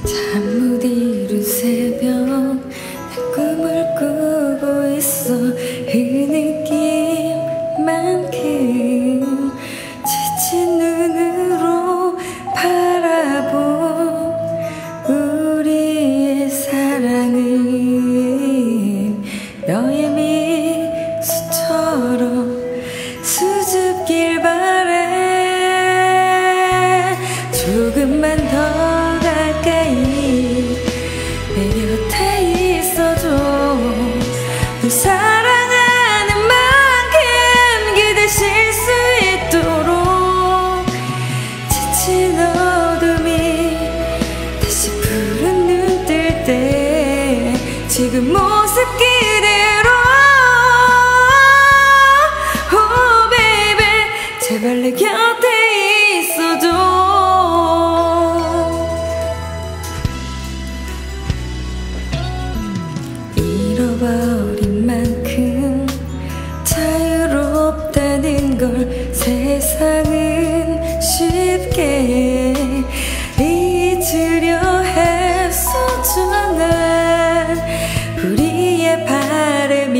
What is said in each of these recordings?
잠 못 이룬 새벽 난 꿈을 꾸고 있어. 그 느낌만큼 지친 눈으로 바라본 우리의 사랑은 너의 미소처럼 수줍길 바래. 조금만 더 가까이 내 곁에 있어줘. 널 사랑하는 만큼 기대실 수 있도록. 지친 어둠이 다시 푸른 눈 뜰 때 지금 모습 그대로 Oh baby 제발 내 곁에 있어줘. 잃어버린 만큼 자유롭다는 걸 세상은 쉽게 잊으려 했었죠. 난 우리의 바람이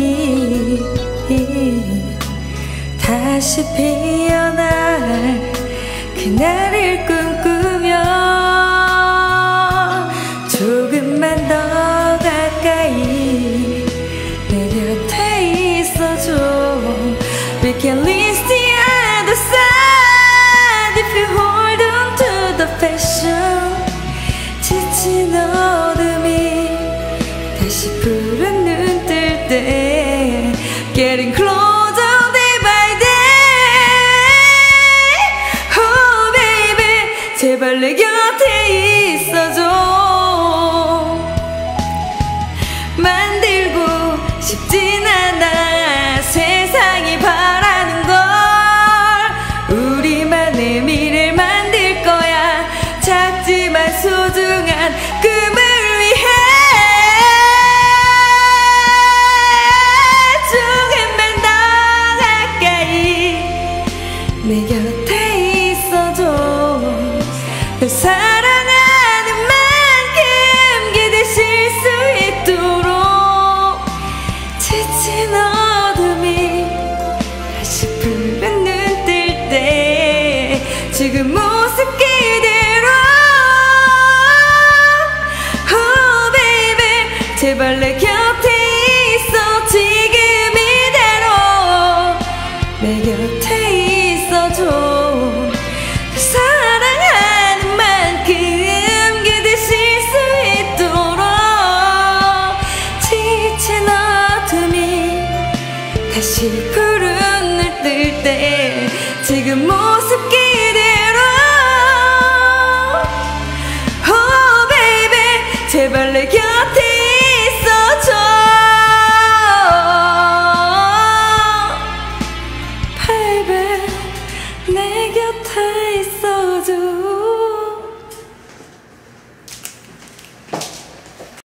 다시 피어날 그날을 꿈꾸며 조금만 더 가까이 내 곁에 있어줘. We can reach the other side if you hold on to the passion. 지친 어둠이 다시 푸른 눈 뜰 때 Getting closer day by day. Oh baby 제발 내 곁에 있어줘. 만들고 싶진 않아 세상이 바라는 걸. 우리만의 미래를 만들 거야. 작지만 소중한 꿈을 위해. 조금만 더 가까이 내 곁에 있어줘. 널 사랑하는 만큼 기대실 수 있도록. 지친 어둠이 다시 푸른 눈 뜰 때 지금 모습 그대로 Oh baby 제발 내 곁에 있어. 지금 이대로 내 곁에 있어줘. 사랑하는 만큼 기대실 수 있도록. 지친 어둠이 다시